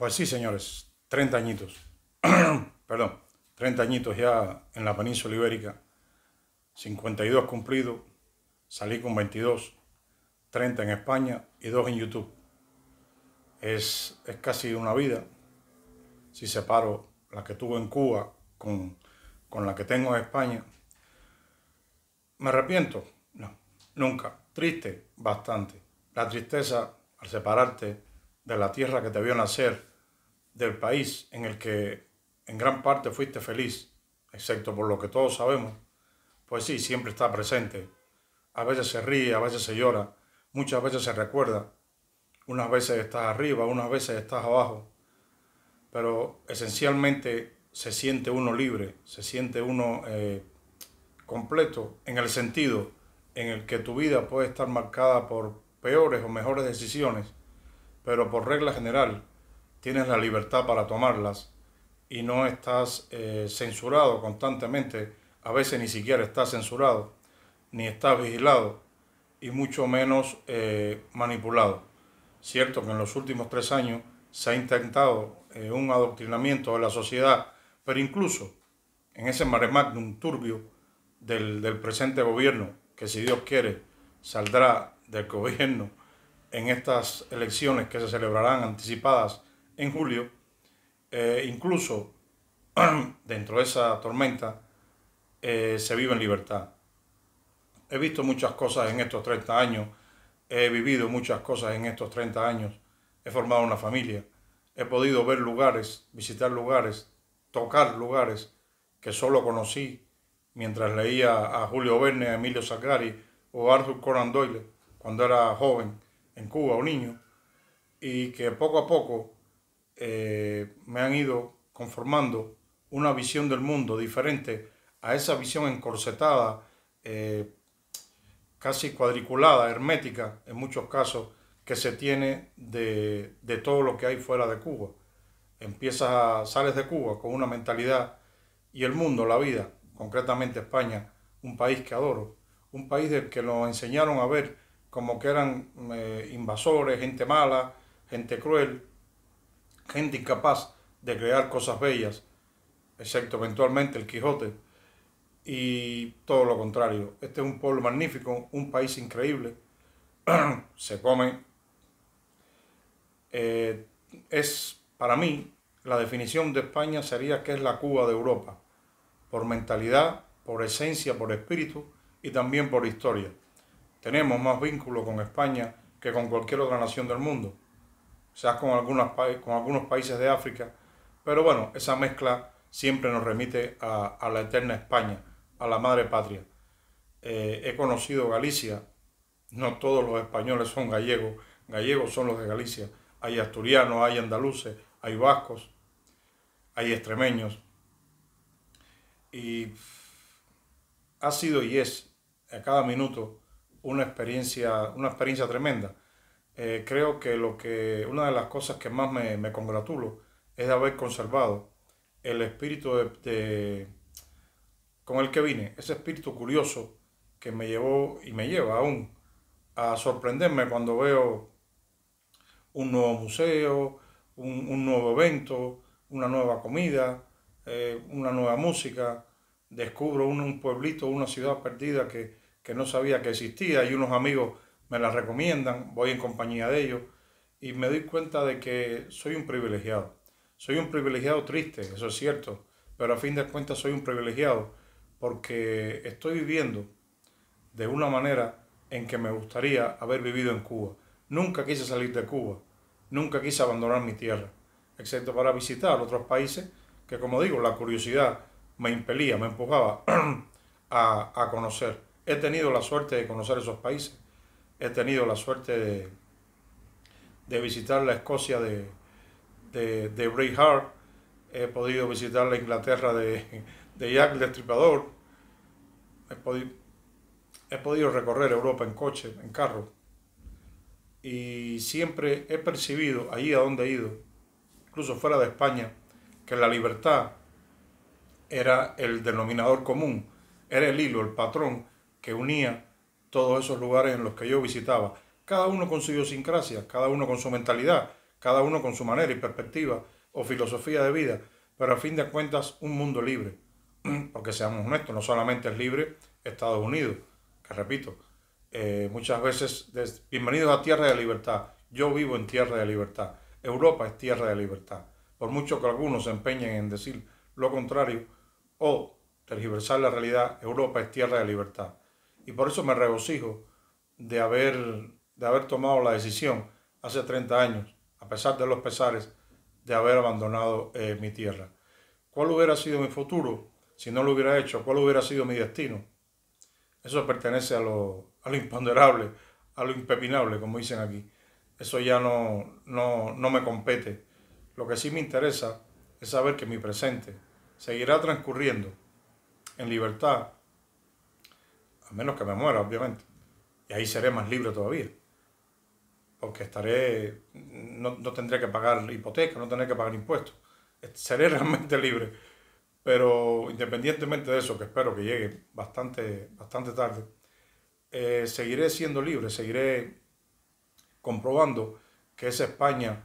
Pues sí, señores, 30 añitos, perdón, 30 añitos ya en la península ibérica, 52 cumplidos, salí con 22, 30 en España y 2 en YouTube. Es casi una vida, si separo la que tuve en Cuba con la que tengo en España. ¿Me arrepiento? No, nunca. Triste, bastante. La tristeza al separarte de la tierra que te vio nacer, del país en el que en gran parte fuiste feliz, excepto por lo que todos sabemos, pues sí, siempre está presente. A veces se ríe, a veces se llora, muchas veces se recuerda, unas veces estás arriba, unas veces estás abajo, pero esencialmente se siente uno libre, se siente uno completo en el sentido en el que tu vida puede estar marcada por peores o mejores decisiones, pero por regla general tienes la libertad para tomarlas y no estás censurado constantemente, a veces ni siquiera estás censurado, ni estás vigilado y mucho menos manipulado. Cierto que en los últimos 3 años se ha intentado un adoctrinamiento de la sociedad, pero incluso en ese mare magnum turbio del presente gobierno, que si Dios quiere saldrá del gobierno en estas elecciones que se celebrarán anticipadas en julio, incluso dentro de esa tormenta se vive en libertad. He visto muchas cosas en estos 30 años, he vivido muchas cosas en estos 30 años, he formado una familia, he podido ver lugares, visitar lugares, tocar lugares que solo conocí mientras leía a Julio Verne, a Emilio Sacari o Arthur Conan Doyle cuando era joven en Cuba o niño, y que poco a poco me han ido conformando una visión del mundo diferente a esa visión encorsetada, casi cuadriculada, hermética en muchos casos, que se tiene de todo lo que hay fuera de Cuba. Sales de Cuba con una mentalidad y el mundo, la vida, concretamente España, un país que adoro, un país del que nos enseñaron a ver como que eran invasores, gente mala, gente cruel, gente incapaz de crear cosas bellas, excepto eventualmente el Quijote, y todo lo contrario. Este es un pueblo magnífico, un país increíble, se come, eh, es para mí la definición de España sería que es la Cuba de Europa, por mentalidad, por esencia, por espíritu y también por historia. Tenemos más vínculo con España que con cualquier otra nación del mundo, quizás con algunos países de África, pero bueno, esa mezcla siempre nos remite a la eterna España, a la madre patria. He conocido Galicia, no todos los españoles son gallegos, gallegos son los de Galicia, hay asturianos, hay andaluces, hay vascos, hay extremeños, y ha sido y es a cada minuto una experiencia tremenda. Creo que una de las cosas que más me congratulo es de haber conservado el espíritu con el que vine, ese espíritu curioso que me llevó y me lleva aún a sorprenderme cuando veo un nuevo museo, un nuevo evento, una nueva comida, una nueva música. Descubro un pueblito, una ciudad perdida que no sabía que existía y unos amigos me la recomiendan, voy en compañía de ellos y me doy cuenta de que soy un privilegiado. Soy un privilegiado triste, eso es cierto, pero a fin de cuentas soy un privilegiado porque estoy viviendo de una manera en que me gustaría haber vivido en Cuba. Nunca quise salir de Cuba, nunca quise abandonar mi tierra, excepto para visitar otros países que, como digo, la curiosidad me impelía, me empujaba a conocer. He tenido la suerte de conocer esos países, he tenido la suerte de visitar la Escocia de Braveheart, he podido visitar la Inglaterra de Jack el Destripador, he podido, he podido recorrer Europa en coche, en carro, y siempre he percibido, allí a donde he ido, incluso fuera de España, que la libertad era el denominador común, era el hilo, el patrón que unía todos esos lugares en los que yo visitaba, cada uno con su idiosincrasia, cada uno con su mentalidad, cada uno con su manera y perspectiva o filosofía de vida, pero a fin de cuentas un mundo libre, porque seamos honestos, no solamente es libre Estados Unidos, que repito, muchas veces, bienvenidos a tierra de libertad, yo vivo en tierra de libertad, Europa es tierra de libertad, por mucho que algunos se empeñen en decir lo contrario o tergiversar la realidad, Europa es tierra de libertad. Y por eso me regocijo de haber tomado la decisión hace 30 años, a pesar de los pesares, de haber abandonado mi tierra. ¿Cuál hubiera sido mi futuro si no lo hubiera hecho? ¿Cuál hubiera sido mi destino? Eso pertenece a lo imponderable, a lo impepinable, como dicen aquí. Eso ya no me compete. Lo que sí me interesa es saber que mi presente seguirá transcurriendo en libertad, a menos que me muera, obviamente. Y ahí seré más libre todavía, porque no tendré que pagar hipoteca, no tendré que pagar impuestos. Seré realmente libre. Pero independientemente de eso, que espero que llegue bastante tarde, seguiré siendo libre, seguiré comprobando que esa España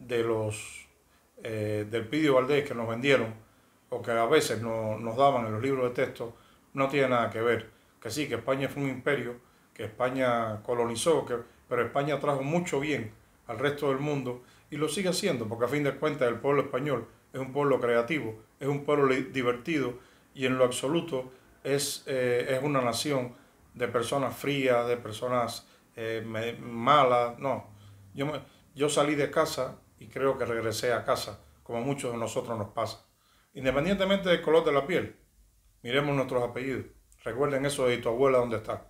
del Pidio Valdés que nos vendieron o que a veces nos daban en los libros de texto no tiene nada que ver. Que sí, que España fue un imperio, que España colonizó, pero España trajo mucho bien al resto del mundo y lo sigue haciendo, porque a fin de cuentas el pueblo español es un pueblo creativo, es un pueblo divertido y en lo absoluto es una nación de personas frías, de personas malas. No, yo salí de casa y creo que regresé a casa, como a muchos de nosotros nos pasa. Independientemente del color de la piel, miremos nuestros apellidos. Recuerden eso de tu abuela, ¿dónde está?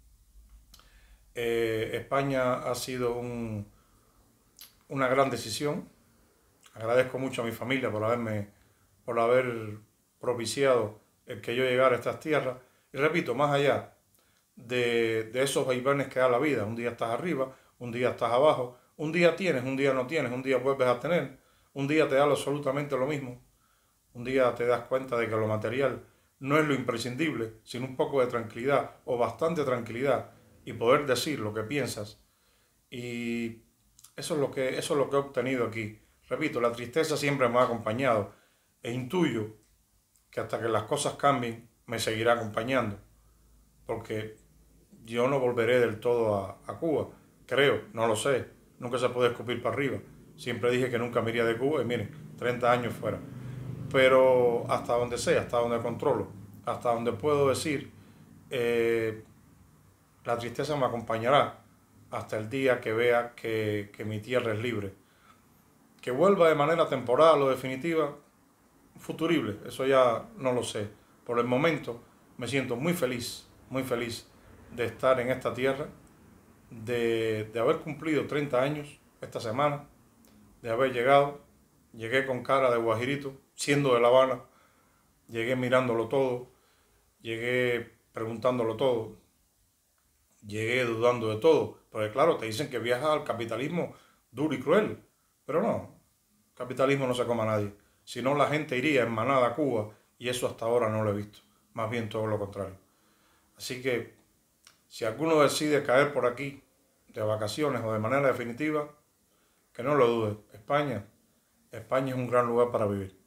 España ha sido una gran decisión. Agradezco mucho a mi familia por haber propiciado el que yo llegara a estas tierras. Y repito, más allá de esos vaivenes que da la vida, un día estás arriba, un día estás abajo, un día tienes, un día no tienes, un día vuelves a tener, un día te da absolutamente lo mismo, un día te das cuenta de que lo material no es lo imprescindible, sino un poco de tranquilidad o bastante tranquilidad y poder decir lo que piensas. Y eso es lo que he obtenido aquí. Repito, la tristeza siempre me ha acompañado e intuyo que hasta que las cosas cambien me seguirá acompañando, porque yo no volveré del todo a Cuba, creo, no lo sé, nunca se puede escupir para arriba. Siempre dije que nunca me iría de Cuba y miren, 30 años fuera. Pero hasta donde sea, hasta donde controlo, hasta donde puedo decir, eh, la tristeza me acompañará hasta el día que vea que mi tierra es libre. Que vuelva de manera temporal o definitiva, futurible, eso ya no lo sé. Por el momento me siento muy feliz de estar en esta tierra, de haber cumplido 30 años esta semana, de haber llegué con cara de guajirito, siendo de La Habana, llegué mirándolo todo, llegué preguntándolo todo, llegué dudando de todo, porque claro, te dicen que viajas al capitalismo duro y cruel, pero no, el capitalismo no se come a nadie, si no la gente iría en manada a Cuba y eso hasta ahora no lo he visto, más bien todo lo contrario. Así que si alguno decide caer por aquí de vacaciones o de manera definitiva, que no lo dude, España es un gran lugar para vivir.